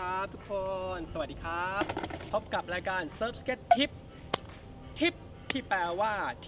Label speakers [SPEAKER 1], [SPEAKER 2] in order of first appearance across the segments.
[SPEAKER 1] ครับทุกคนสวัสดีครับพบกับรายการ Surf Skate Tip ที่แปลว่า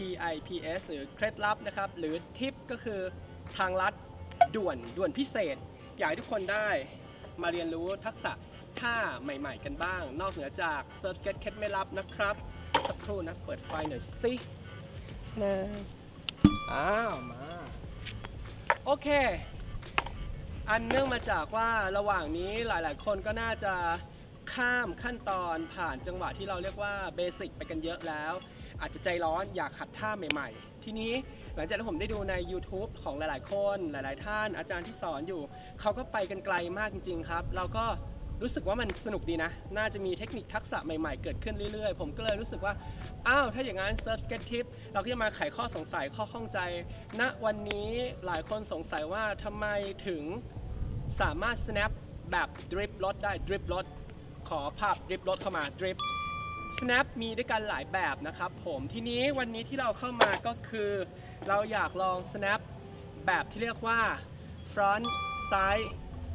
[SPEAKER 1] TIPS หรือเคล็ดลับนะครับหรือ Tip ก็คือทางลัดด่วนพิเศษอยากให้ทุกคนได้มาเรียนรู้ทักษะท่าใหม่ๆกันบ้างนอกเหนือจาก Surf Skate เคล็ดไม่ลับนะครับสักครู่นะเปิดไฟหน่อยสินะมาโอเคอันเนื่องมาจากว่าระหว่างนี้หลายๆคนก็น่าจะข้ามขั้นตอนผ่านจังหวะที่เราเรียกว่าเบสิกไปกันเยอะแล้วอาจจะใจร้อนอยากหัดท่าใหม่ๆทีนี้หลังจากที่ผมได้ดูใน YouTube ของหลายๆคนหลายๆท่านอาจารย์ที่สอนอยู่เขาก็ไปกันไกลมากจริงๆครับเราก็รู้สึกว่ามันสนุกดีนะน่าจะมีเทคนิคทักษะใหม่ๆเกิดขึ้นเรื่อยๆผมก็เลยรู้สึกว่าถ้าอย่างนั้น Surf Skate Tip เราก็จะมาไขข้อสงสัยข้อข้องใจณวันนี้หลายคนสงสัยว่าทำไมถึงสามารถ snap แบบดริปรถได้ดริปรถขอภาพดริปรถเข้ามาดริป snap มีด้วยกันหลายแบบนะครับผมทีนี้วันนี้ที่เราเข้ามาก็คือเราอยากลอง snap แบบที่เรียกว่า front side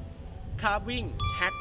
[SPEAKER 1] carving hack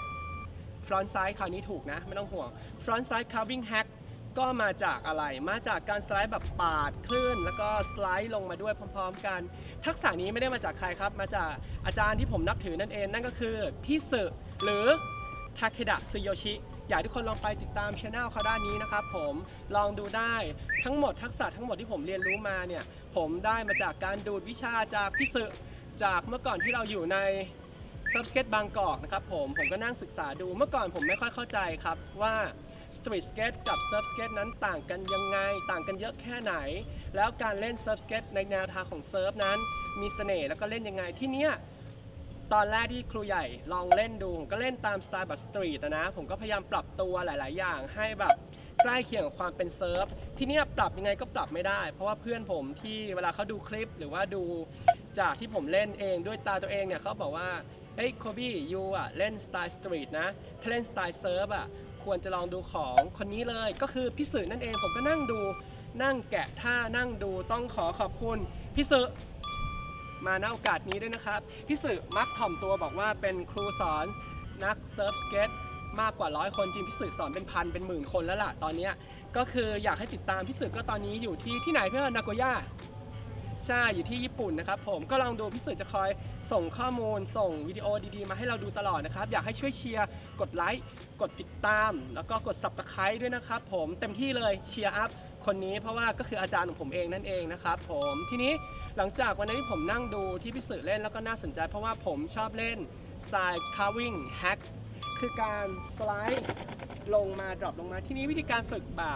[SPEAKER 1] front side คราวนี้ถูกนะไม่ต้องห่วง front side carving hack ก็มาจากอะไรมาจากการสไลด์แบบปาดคลื่นแล้วก็สไลด์ลงมาด้วยพร้อมๆกันทักษะนี้ไม่ได้มาจากใครครับมาจากอาจารย์ที่ผมนับถือนั่นเองนั่นก็คือพี่สึหรือทาเคดะซึโยชิอยากให้ทุกคนลองไปติดตามช่องเขาด้านนี้นะครับผมลองดูได้ทั้งหมดทักษะทั้งหมดที่ผมเรียนรู้มาเนี่ยผมได้มาจากการดูดวิชาจากพี่สึจากเมื่อก่อนที่เราอยู่ในSurf Skate บางกอกนะครับผมก็นั่งศึกษาดูเมื่อก่อนผมไม่ค่อยเข้าใจครับว่าStreet Skate กับ Surf Skate นั้นต่างกันยังไงต่างกันเยอะแค่ไหนแล้วการเล่น Surf Skate ในแนวทางของเซิร์ฟนั้นมีเสน่ห์แล้วก็เล่นยังไงที่เนี้ยตอนแรกที่ครูใหญ่ลองเล่นดูผมก็เล่นตามสไตล์แบบสตรีทนะผมก็พยายามปรับตัวหลายๆอย่างให้แบบใกล้เคียงกับความเป็นเซิร์ฟที่เนี้ยปรับยังไงก็ปรับไม่ได้เพราะว่าเพื่อนผมที่เวลาเขาดูคลิปหรือว่าดูจากที่ผมเล่นเองด้วยตาตัวเองเนี่ยเขาบอกว่าเฮ้ยโคบี้ยูเล่นสไตล์สตรีทนะถ้าเล่นสไตล์เซิร์ฟควรจะลองดูของคนนี้เลยก็คือพี่สึนั่นเองผมก็นั่งดูนั่งแกะท่านั่งดูต้องขอบคุณพี่สึมาณโอกาสนี้ด้วยนะครับพี่สึมักถ่อมตัวบอกว่าเป็นครูสอนนักเซิร์ฟสเก็ตมากกว่า100 คนจริงพี่สึสอนเป็นพันเป็นหมื่นคนแล้วล่ะตอนนี้ก็คืออยากให้ติดตามพี่สึก็ตอนนี้อยู่ที่ไหนเพื่อนนาโกย่าใช่อยู่ที่ญี่ปุ่นนะครับผมก็ลองดูพี่สึจะคอยส่งข้อมูลส่งวิดีโอดีๆมาให้เราดูตลอดนะครับอยากให้ช่วยเชียร์กดไลค์กดติดตามแล้วก็กด Subscribe ด้วยนะครับผมเต็มที่เลยเชียร์อัพคนนี้เพราะว่าก็คืออาจารย์ของผมเองนั่นเองนะครับผมทีนี้หลังจากวันนั้นที่ผมนั่งดูที่พี่สึเล่นแล้วก็น่าสนใจเพราะว่าผมชอบเล่นสไตล์ carving hack คือการสไลด์ลงมาดรอปลงมาที่นี้วิธีการฝึกแบบ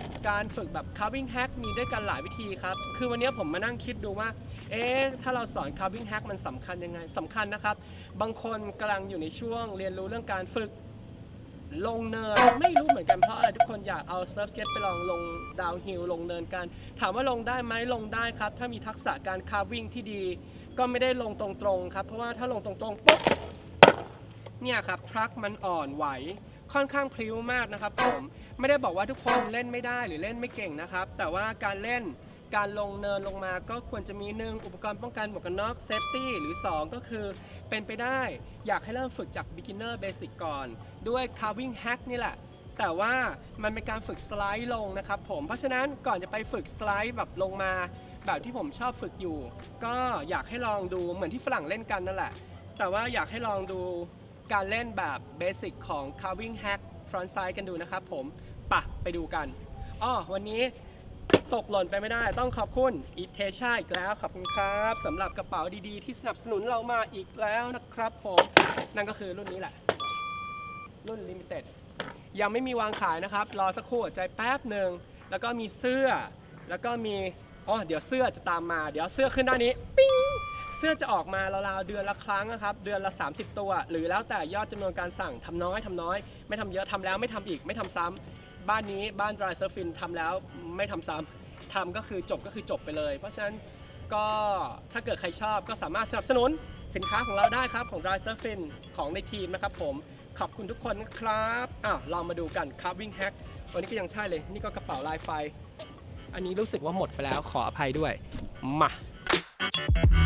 [SPEAKER 1] carving hack มีด้วยกันหลายวิธีครับคือวันนี้ผมมานั่งคิดดูว่าถ้าเราสอน carving hack มันสำคัญยังไงสำคัญนะครับบางคนกำลังอยู่ในช่วงเรียนรู้เรื่องการฝึกลงเนินไม่รู้เหมือนกันเพราะอะไรทุกคนอยากเอาเซิร์ฟสเก็ตไปลงดาวน์ฮิลลงเนินกันถามว่าลงได้ไหมลงได้ครับถ้ามีทักษะการ carving ที่ดีก็ไม่ได้ลงตรงๆครับเพราะว่าถ้าลงตรงๆปุ๊บเนี่ยครับทรัคมันอ่อนไหวค่อนข้างพลิ้วมากนะครับผมไม่ได้บอกว่าทุกคนเล่นไม่ได้หรือเล่นไม่เก่งนะครับแต่ว่าการเล่นการลงเนินลงมาก็ควรจะมี1อุปกรณ์ป้องกันหมวกกันน็อกเซฟตี้หรือ2ก็คือเป็นไปได้อยากให้เริ่มฝึกจาก beginner basic ก่อนด้วย carving hack นี่แหละแต่ว่ามันเป็นการฝึกสไลด์ลงนะครับผมเพราะฉะนั้นก่อนจะไปฝึกสไลด์แบบลงมาแบบที่ผมชอบฝึกอยู่ก็อยากให้ลองดูเหมือนที่ฝรั่งเล่นกันนั่นแหละแต่ว่าอยากให้ลองดูการเล่นแบบเบสิกของ carving hack front side กันดูนะครับผมไปดูกันวันนี้ตกหล่นไปไม่ได้ต้องขอบคุณอิเทชาอีกแล้วขอบคุณครับสำหรับกระเป๋าดีๆที่สนับสนุนเรามาอีกแล้วนะครับผมนั่นก็คือรุ่นนี้แหละรุ่น Limited ยังไม่มีวางขายนะครับรอสักครู่ใจแป๊บหนึ่งแล้วก็มีเสื้อแล้วก็มีเดี๋ยวเสื้อจะตามมาเดี๋ยวเสื้อขึ้นด้านนี้ปิ้งเสื้อจะออกมาราวๆเดือนละครั้งนะครับเดือนละ30 ตัวหรือแล้วแต่ยอดจำนวนการสั่งทำน้อยไม่ทำเยอะทำแล้วไม่ทำอีกไม่ทำซ้ำบ้านนี้บ้าน Dry Surfing ทำแล้วไม่ทำซ้ำทำก็คือจบไปเลยเพราะฉะนั้นก็ถ้าเกิดใครชอบก็สามารถสนับสนุนสินค้าของเราได้ครับของ Dry Surfing ของในทีมนะครับผมขอบคุณทุกคนนะครับลองมาดูกัน Carving Hack วันนี้ก็ยังใช่เลยนี่ก็กระเป๋าลายไฟอันนี้รู้สึกว่าหมดไปแล้วขออภัยด้วยมา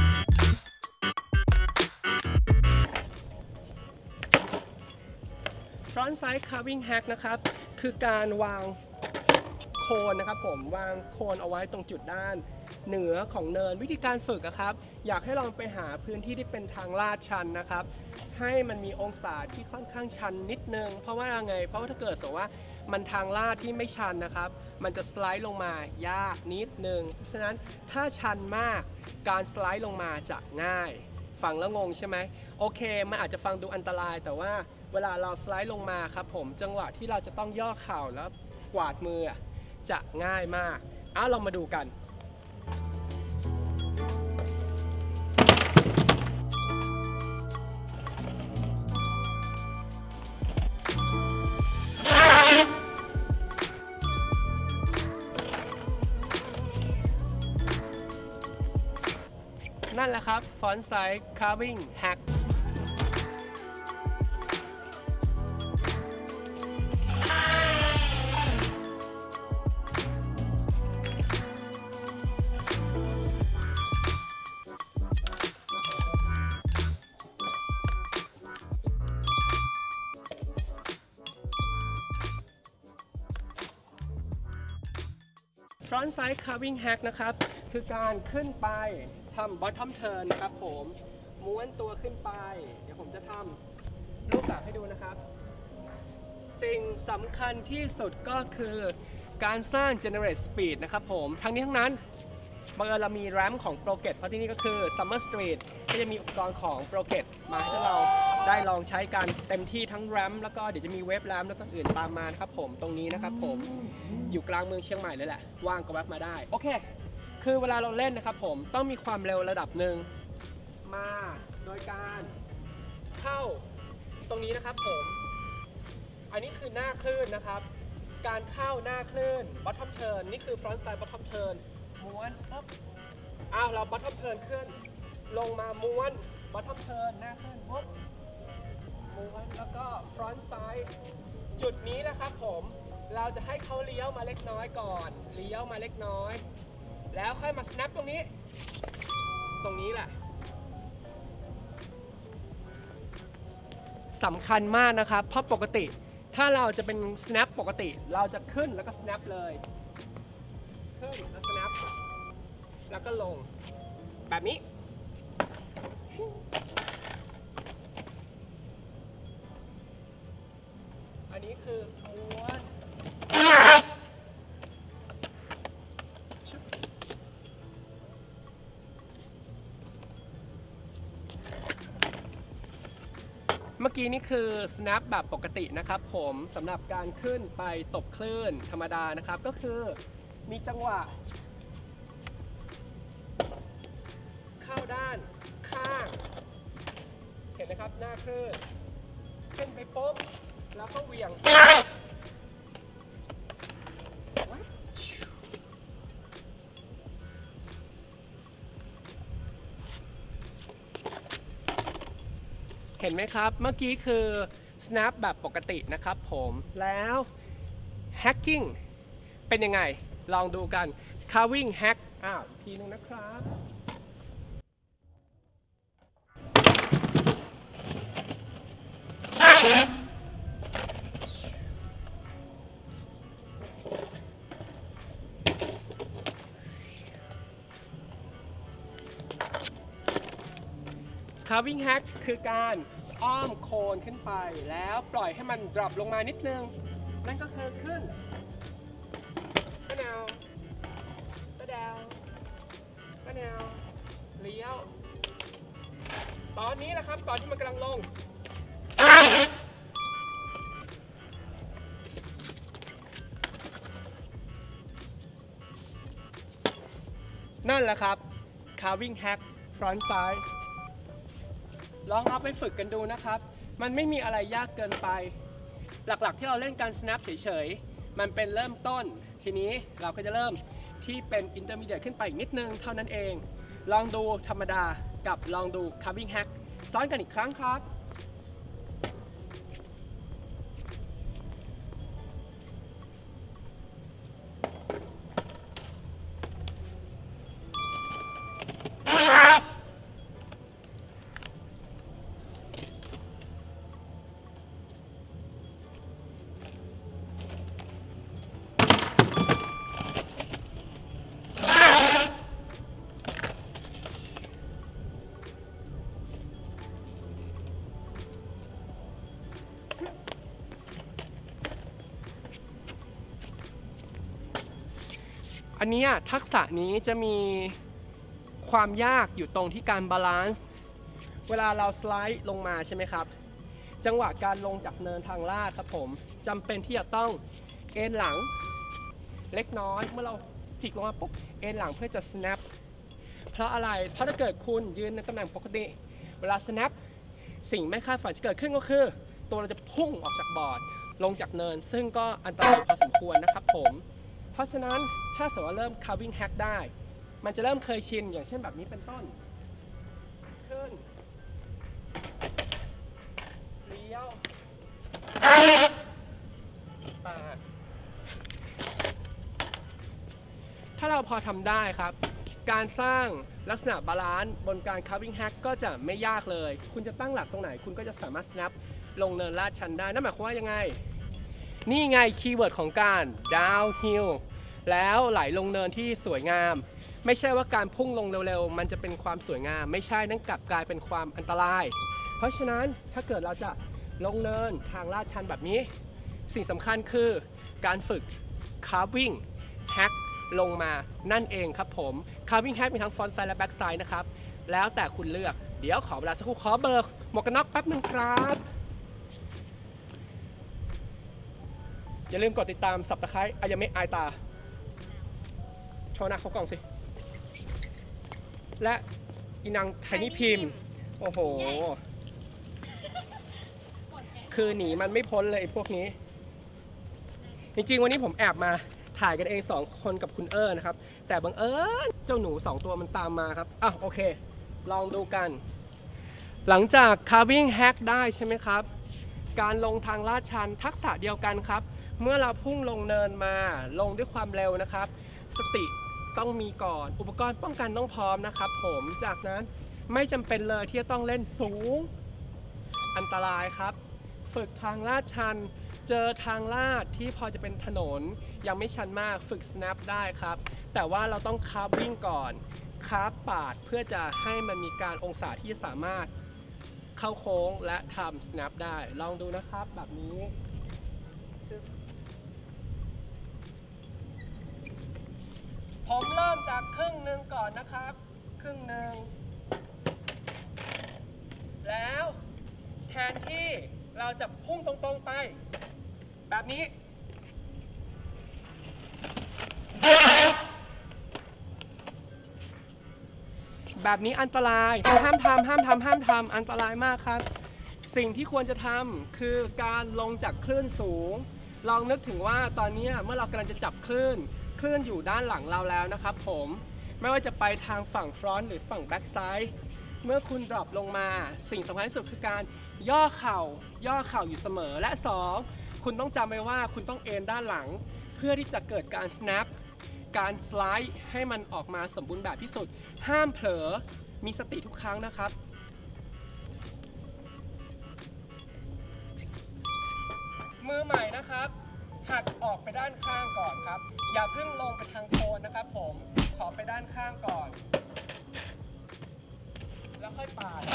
[SPEAKER 1] โ front side carving hack นะครับคือการวางโคนนะครับผมวางโคนเอาไว้ตรงจุดด้านเหนือของเนินวิธีการฝึกครับอยากให้ลองไปหาพื้นที่ที่เป็นทางลาดชันนะครับให้มันมีองศาที่ค่อนข้างชันนิดนึงเพราะว่าไงเพราะว่าถ้าเกิดสมมติว่ามันทางลาดที่ไม่ชันนะครับมันจะสไลด์ลงมายากนิดนึงเพราะฉะนั้นถ้าชันมากการสไลด์ลงมาจะง่ายฟังแล้วงงใช่ไหมโอเคมันอาจจะฟังดูอันตรายแต่ว่าเวลาเราสไลด์ลงมาครับผมจังหวะที่เราจะต้องย่อเข่าแล้วกวาดมือจะง่ายมากลองมาดูกันนั่นแหละครับ front side carving hack front side carving hack นะครับคือการขึ้นไปทำ bottom turn นะครับผมม้วนตัวขึ้นไปเดี๋ยวผมจะทำรูปแบบให้ดูนะครับสิ่งสำคัญที่สุดก็คือการสร้าง generate speed นะครับผมทั้งนี้ทั้งนั้นบังเอิญเรามีแรมของ Proget เพราะที่นี่ก็คือ Summer Street ก็จะมีอุปกรณ์ของ Proget มาให้เราได้ลองใช้กันเต็มที่ทั้งแรมแล้วก็เดี๋ยวจะมีเว็บแรมแล้วก็อื่นตามมานะครับผมตรงนี้นะครับผมอยู่กลางเมืองเชียงใหม่เลยแหละว่างก็แวะมาได้โอเคคือเวลาเราเล่นนะครับผมต้องมีความเร็วระดับหนึ่งมาโดยการเข้าตรงนี้นะครับผมอันนี้คือหน้าคลื่นนะครับการเข้าหน้าคลื่น bottom turn นี่คือ front side bottom turn ม้วนปุ๊บเรา bottom turn ขึ้นลงมาม้วน bottom turn หน้าคลื่นปุ๊บม้วนแล้วก็ front side จุดนี้นะครับผมเราจะให้เขาเลี้ยวมาเล็กน้อยก่อนเลี้ยวมาเล็กน้อยแล้วค่อยมา snap ตรงนี้แหละสำคัญมากนะครับเพราะปกติถ้าเราจะเป็น snap ปกติเราจะขึ้นแล้วก็ snap เลยขึ้นแล้ว snap แล้วก็ลงแบบนี้อันนี้คือม้วนเมื่อกี้นี่คือ snap แบบปกตินะครับผมสำหรับการขึ้นไปตบคลื่นธรรมดานะครับก็คือมีจังหวะเข้าด้านข้างเห็นไหมครับหน้าคลื่นขึ้นไปปุ๊บแล้วก็เหวี่ยงเห็นไหมครับเมื่อกี้คือ snap แบบปกตินะครับผมแล้ว hacking เป็นยังไงลองดูกัน carving hack ทีนึงนะครับ carving hack คือการอ้อมโคนขึ้นไปแล้วปล่อยให้มันดรอปลงมานิดนึงนั่นก็คือขึ้นกระแนวกระแนวกระแนวเลี้ยวตอนนี้นะครับตอนที่มันกำลังลงนั่นแหละครับ carving hack front side ลองเอาไปฝึกกันดูนะครับมันไม่มีอะไรยากเกินไปหลักๆที่เราเล่นการ snap เฉยๆมันเป็นเริ่มต้นทีนี้เราก็จะเริ่มที่เป็น intermediate ขึ้นไปอีกนิดนึงเท่านั้นเองลองดูธรรมดากับลองดู carving hack ซ้อนกันอีกครั้งครับอันนี้ทักษะนี้จะมีความยากอยู่ตรงที่การบาลานซ์เวลาเราสไลด์ลงมาใช่ไหมครับจังหวะการลงจากเนินทางลาดครับผมจำเป็นที่จะต้องเอ็นหลังเล็กน้อยเมื่อเราจิกลงมาปุ๊บเอ็นหลังเพื่อจะ snap เพราะอะไรเพราะถ้าเกิดคุณยืนในตำแหน่งปกติเวลา snap สิ่งไม่คาดฝันจะเกิดขึ้นก็คือตัวเราจะพุ่งออกจากบอร์ดลงจากเนินซึ่งก็อันตรายพอสมควรนะครับผมเพราะฉะนั้นถ้าสมมติว่าเริ่ม carving hack ได้มันจะเริ่มเคยชินอย่างเช่นแบบนี้เป็นต้นขึ้นเลี้ยวปาดถ้าเราพอทำได้ครับการสร้างลักษณะบาลานซ์บนการ carving hack ก็จะไม่ยากเลยคุณจะตั้งหลักตรงไหนคุณก็จะสามารถ snap ลงเนินลาดชันได้นั่นหมายความว่ายังไงนี่ไงคีย์เวิร์ดของการ downhill แล้วไหลลงเนินที่สวยงามไม่ใช่ว่าการพุ่งลงเร็วๆมันจะเป็นความสวยงามไม่ใช่นั่นกลับกลายเป็นความอันตรายเพราะฉะนั้นถ้าเกิดเราจะลงเนินทางลาดชันแบบนี้สิ่งสำคัญคือการฝึก carving hack ลงมานั่นเองครับผม carving hack มีทั้ง front side และ back side นะครับแล้วแต่คุณเลือกเดี๋ยวขอเวลาสักครู่ขอเบิกหมวกกันน็อกแป๊บนึงครับอย่าลืมกดติดตามSubscribeอายาเมะอายตาโชว์หน้าเขากล่องสิและอีนางไทนี่พิมพ์โอ้โหคือหนีมันไม่พ้นเลยพวกนี้จริงๆวันนี้ผมแอบมาถ่ายกันเอง2คนกับคุณนะครับแต่บังเอิญเจ้าหนู2ตัวมันตามมาครับโอเคลองดูกันหลังจาก carving hack ได้ใช่ไหมครับการลงทางลาดชันทักษะเดียวกันครับเมื่อเราพุ่งลงเนินมาลงด้วยความเร็วนะครับสติต้องมีก่อนอุปกรณ์ป้องกันต้องพร้อมนะครับผมจากนั้นไม่จำเป็นเลยที่จะต้องเล่นสูงอันตรายครับฝึกทางลาดชันเจอทางลาดที่พอจะเป็นถนนยังไม่ชันมากฝึก snap ได้ครับแต่ว่าเราต้องคาร์ฟวิ่งก่อนคาร์ฟปาดเพื่อจะให้มันมีการองศาที่สามารถเข้าโค้งและทำ snap ได้ลองดูนะครับแบบนี้ผมเริ่มจากครึ่งหนึ่งก่อนนะครับครึ่งหนึ่งแล้วแทนที่เราจะพุ่งตรงๆไปแบบนี้แบบนี้อันตรายห้ามทำอันตรายมากครับสิ่งที่ควรจะทำคือการลงจากคลื่นสูงลองนึกถึงว่าตอนนี้เมื่อเรากำลังจะจับคลื่นอยู่ด้านหลังเราแล้วนะครับผมไม่ว่าจะไปทางฝั่งฟรอนต์หรือฝั่งแบ็กไซด์เมื่อคุณดรอปลงมาสิ่งสำคัญที่สุดคือการย่อเข่าอยู่เสมอและ2คุณต้องจำไว้ว่าคุณต้องเอนด้านหลังเพื่อที่จะเกิดการ snap การสไลด์ให้มันออกมาสมบูรณ์แบบที่สุดห้ามเผลอมีสติทุกครั้งนะครับมือใหม่นะครับหักออกไปด้านข้างก่อนครับอย่าเพิ่งลงไปทางโคนนะครับผมขอไปด้านข้างก่อนแล้วค่อยปาด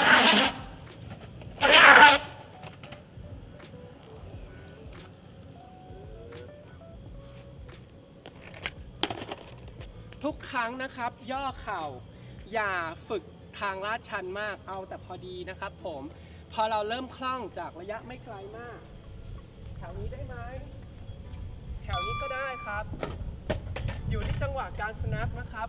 [SPEAKER 1] ทุกครั้งนะครับย่อเข่าอย่าฝึกทางลาดชันมากเอาแต่พอดีนะครับผมพอเราเริ่มคล่องจากระยะไม่ไกลมากแถวนี้ได้ไหมแถวนี้ก็ได้ครับอยู่ที่จังหวะการ snap นะครับ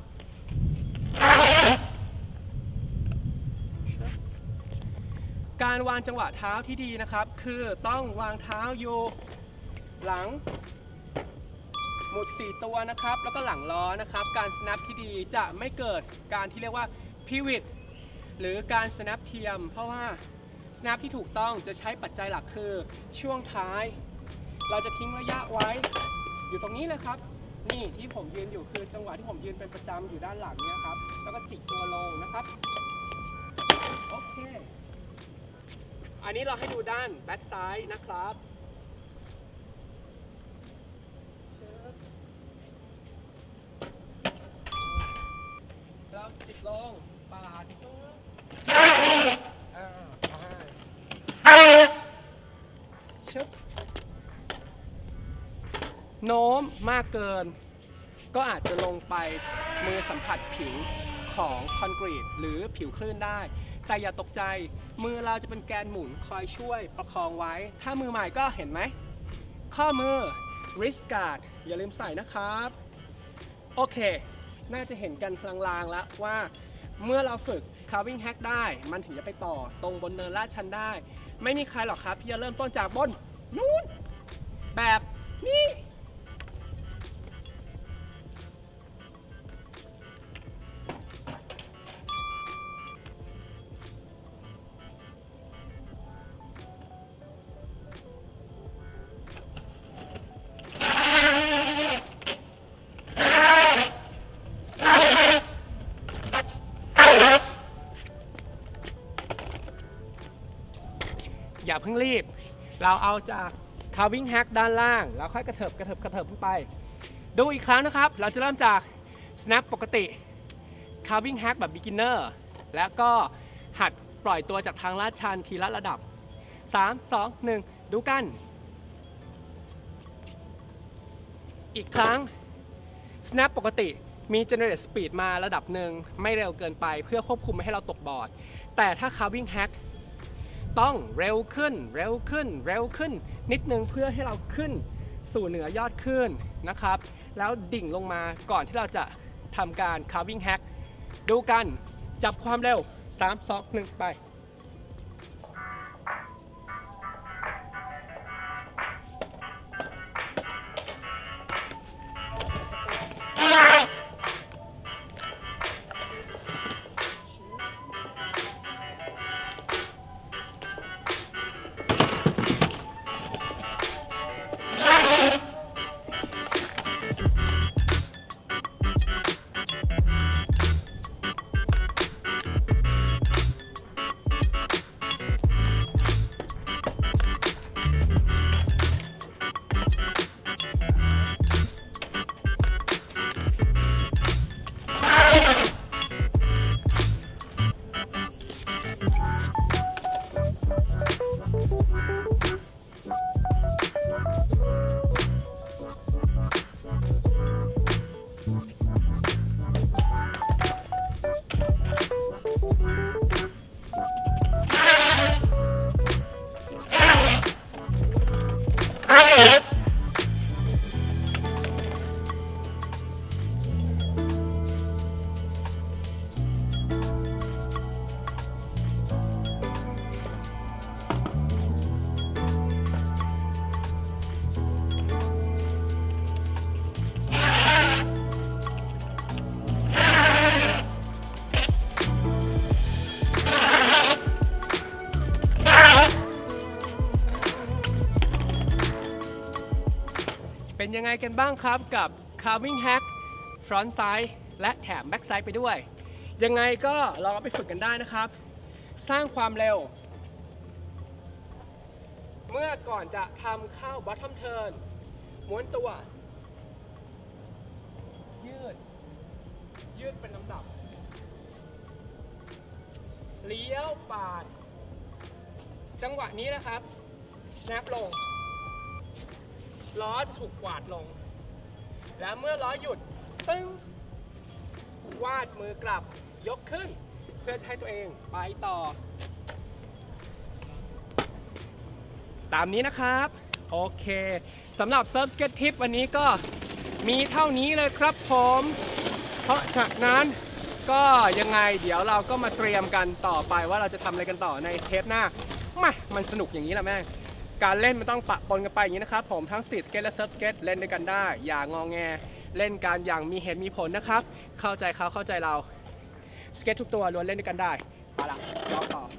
[SPEAKER 1] การวางจังหวะเท้าที่ดีนะครับคือต้องวางเท้าอยู่หลังหมุด4ตัวนะครับแล้วก็หลังล้อนะครับการ snap ที่ดีจะไม่เกิดการที่เรียกว่า pivot หรือการ snap เทียมเพราะว่า snap ที่ถูกต้องจะใช้ปัจจัยหลักคือช่วงท้ายเราจะทิ้งระยะไว้อยู่ตรงนี้เลยครับนี่ที่ผมยืนอยู่คือจังหวะที่ผมยืนเป็นประจำอยู่ด้านหลังเนี่ยครับแล้วก็จิกตัวลงนะครับโอเคอันนี้เราให้ดูด้านแบ็กซ้ายนะครับแล้วจิกลงปาดชึบโน้มมากเกินก็อาจจะลงไปมือสัมผัสผิวของคอนกรีตหรือผิวคลื่นได้แต่อย่าตกใจมือเราจะเป็นแกนหมุนคอยช่วยประคองไว้ถ้ามือใหม่ก็เห็นไหมข้อมือ wrist guard อย่าลืมใส่นะครับโอเคน่าจะเห็นกันลางๆแล้วว่าเมื่อเราฝึก carving hack ได้มันถึงจะไปต่อตรงบนเนินลาดชันได้ไม่มีใครหรอกครับที่จะเริ่มต้นจากบนนู้นแบบนี้อย่าเพิ่งรีบเราเอาจาก carving hack ด้านล่างแล้วค่อยกระเถิบขึ้นไปดูอีกครั้งนะครับเราจะเริ่มจาก snap ปกติ carving hack แบบ beginner แล้วก็หัดปล่อยตัวจากทางลาดชันทีละระดับ3 2 1ดูกันอีกครั้ง snap ปกติมี generate speed มาระดับหนึ่งไม่เร็วเกินไปเพื่อควบคุมไม่ให้เราตกบอร์ดแต่ถ้า carving hackต้องเร็วขึ้นนิดนึงเพื่อให้เราขึ้นสู่เหนือยอดขึ้นนะครับแล้วดิ่งลงมาก่อนที่เราจะทำการ carving hack ดูกันจับความเร็ว3 2 1ไปเป็นยังไงกันบ้างครับกับ carving hack front side และแถม back side ไปด้วยยังไงก็ลองเอาไปฝึกกันได้นะครับสร้างความเร็วเมื่อก่อนจะทำเข้า bottom turn ม้วนตัวยืดเป็นลำดับเลี้ยวปาดจังหวะนี้นะครับ snap ลงล้อจะถูกกวาดลงและเมื่อล้อหยุดตึ้งวาดมือกลับยกขึ้นเพื่อให้ตัวเองไปต่อตามนี้นะครับโอเคสำหรับเซิร์ฟสเก็ตทิปวันนี้ก็มีเท่านี้เลยครับผมเพราะฉะนั้นก็ยังไงเดี๋ยวเราก็มาเตรียมกันต่อไปว่าเราจะทำอะไรกันต่อในเทปหน้ามันสนุกอย่างนี้แหละแม่การเล่นมันต้องปะปนกันไปอย่างนี้นะครับผมทั้งสตรีทสเก็ตและเซิร์ฟสเก็ตเล่นด้วยกันได้อย่างงอแงเล่นกันอย่างมีเหตุมีผลนะครับเข้าใจเขาเข้าใจเราสเก็ตทุกตัวล้วนเล่นด้วยกันได้ไปละยอมต่อ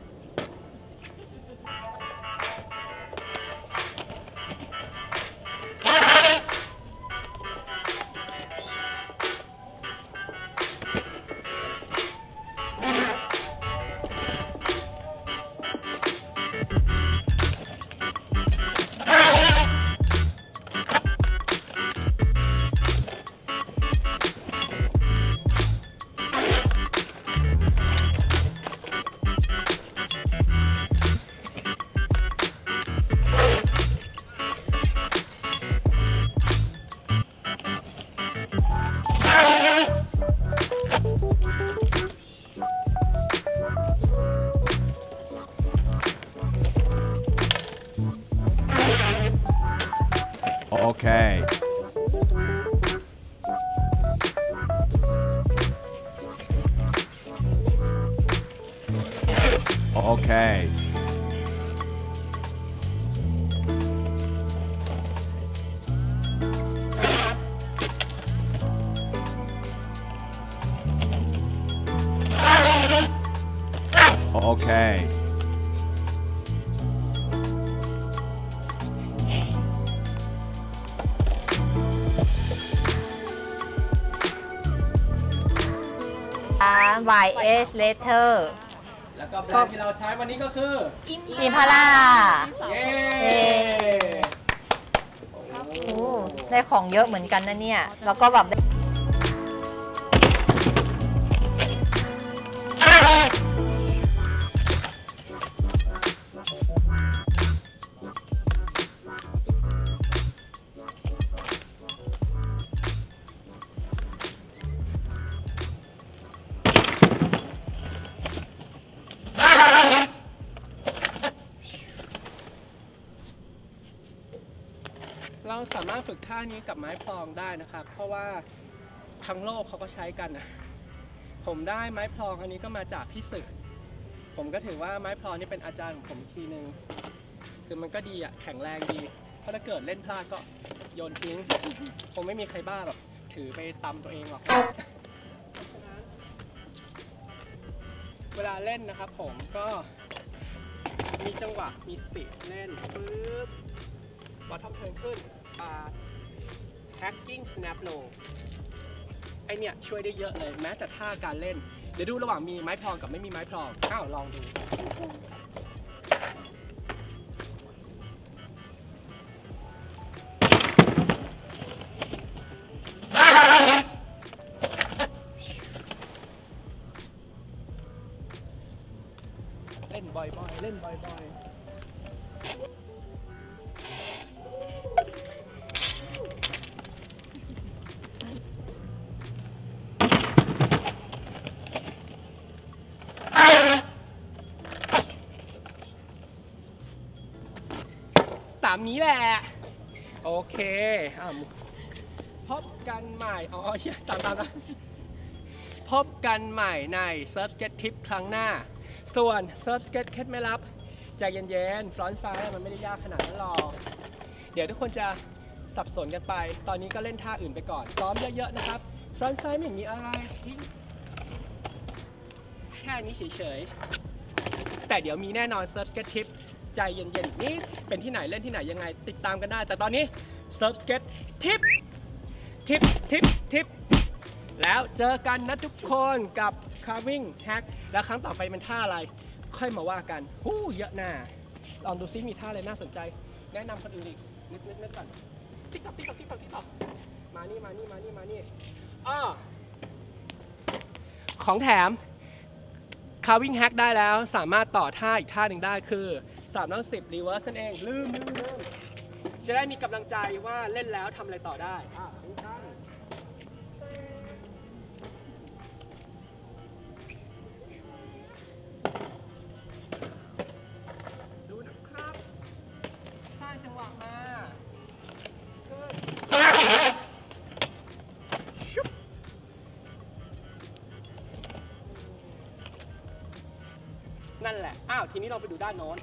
[SPEAKER 2] Okay. Okay. Okay.
[SPEAKER 3] YS Letter
[SPEAKER 1] แล้วก็แบรนด์ที่เราใช้วันนี้ก็คือ
[SPEAKER 3] อิมพาร่า
[SPEAKER 1] เย้
[SPEAKER 3] ได้ของเยอะเหมือนกันนะเนี่ย แล้วก็แบบ
[SPEAKER 1] เราสามารถฝึกท่านี้กับไม้พลองได้นะครับ เพราะว่าทั้งโลกเขาก็ใช้กันนะผมได้ไม้พลองอันนี้ก็มาจากพี่สึกผมก็ถือว่าไม้พลองนี่เป็นอาจารย์ของผมทีนึงคือมันก็ดีอ่ะแข็งแรงดีเพราะถ้าเกิดเล่นพลาดก็โยนทิ้งคงไม่มีใครบ้าแบบถือไปตำตัวเองหรอกเวลาเล่นนะครับผมก็มีจังหวะมีสติเล่นปึ๊บบอททอมเทิร์นขึ้นhacking snap low ไอเนี่ยช่วยได้เยอะเลยแม้แต่ท่าการเล่นเดี๋ยวดูระหว่างมีไม้พลองกับไม่มีไม้พลองลองดูเล่นบ่อยๆเล่นบ่อยๆตามนี้แหละโอเคพบกันใหม่ตามพบกันใหม่ใน Surf Skate Tip ครั้งหน้าส่วน Surf Skate เคล็ดไม่ลับใจเย็นๆฟรอนต์ไซด์มันไม่ได้ยากขนาดนั้นหรอกเดี๋ยวทุกคนจะสับสนกันไปตอนนี้ก็เล่นท่าอื่นไปก่อนซ้อมเยอะๆนะครับฟรอนต์ไซด์ไม่มีอะไรแค่นี้เฉยๆแต่เดี๋ยวมีแน่นอน Surf Skate Tipใจเย็นๆนี่เป็นที่ไหนเล่นที่ไหนยังไงติดตามกันได้แต่ตอนนี้ Surf Skate Tip แล้วเจอกันนะทุกคนกับ Carving Hack แล้วครั้งต่อไปเป็นท่าอะไรค่อยมาว่ากันเยอะหน้าลองดูซิมีท่าอะไรน่าสนใจแนะนำคนอื่นอีกนึกก่อนติ๊กต๊อกมานี่ของแถม Carving Hack ได้แล้วสามารถต่อท่าอีกท่าหนึ่งได้คือ310 reverse นั่นเองลืมจะได้มีกำลังใจว่าเล่นแล้วทำอะไรต่อได้ดูนะครับสร้างจังหวะมานั่นแหละทีนี้เราไปดูด้านโน้น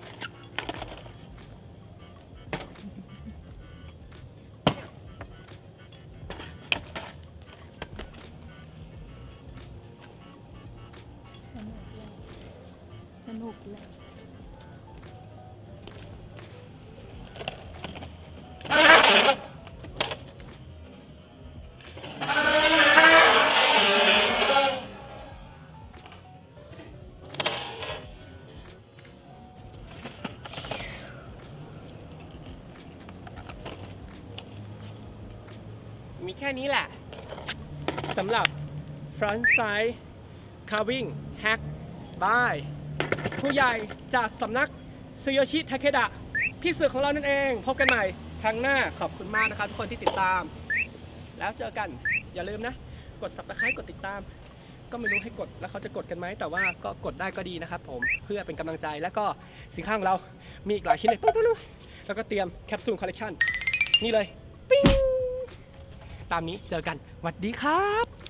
[SPEAKER 4] สนุกเลย
[SPEAKER 1] มีแค่นี้แหละสำหรับ Front Side Carving Hack by ผู้ใหญ่จากสำนักซึโยชิ ทาเคดะพี่สื่อของเรานั่นเองพบกันใหม่ครั้งหน้าขอบคุณมากนะครับทุกคนที่ติดตามแล้วเจอกันอย่าลืมนะกด Subscribe กดติดตามก็ไม่รู้ให้กดแล้วเขาจะกดกันไหมแต่ว่าก็กดได้ก็ดีนะครับผมเพื่อเป็นกำลังใจแล้วก็สินค้าของเรามีอีกหลายชิ้นเลยแล้วก็เตรียมแคปซูลคอลเลคชันนี่เลยปิ้งตามนี้เจอกันสวัสดีครับ